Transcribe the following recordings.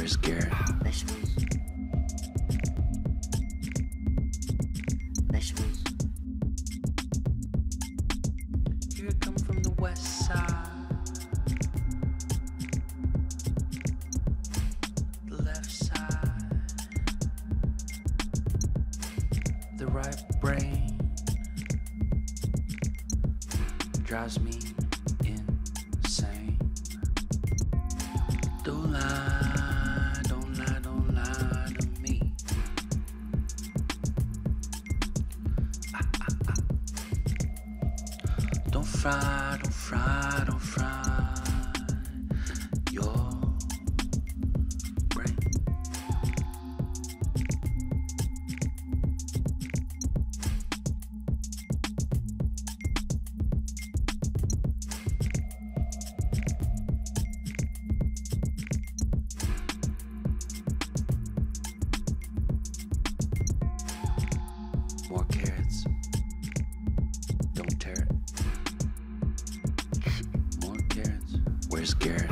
Where's Garrett? Here I come from the west side, the left side, the right brain drives me insane. Don't lie, don't lie, don't lie to me. Don't fry, don't fry, don't fry your brain. More carrots. Don't tear it. More carrots. Where's Garrett?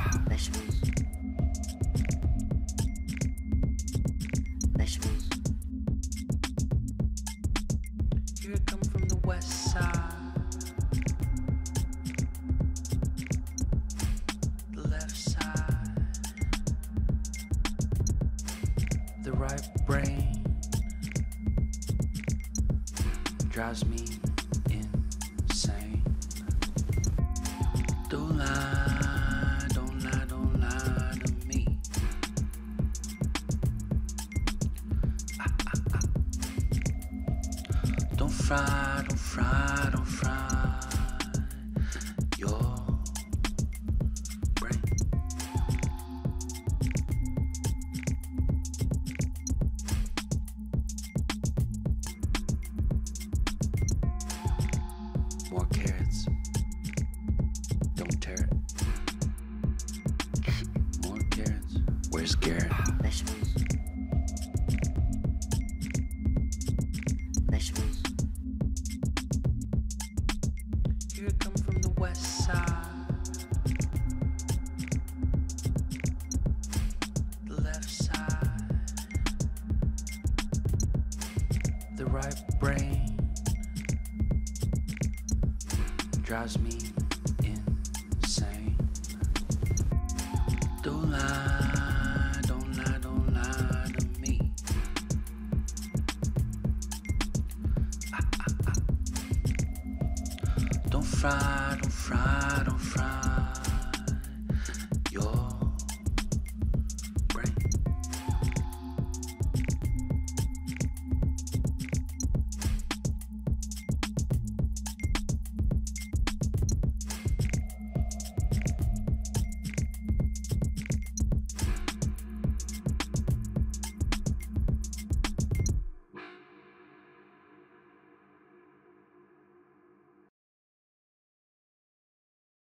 Here I come from the west side, the left side, the right brain drives me insane. Don't lie, don't lie, don't lie to me. Don't fry, don't fry, don't fry your brain. More carrots. Don't tear it. More carrots. Where's Garrett? Here I come from the west side, the left side, the right brain drives me insane. Don't lie, don't lie, don't lie to me. Don't fry, don't fry,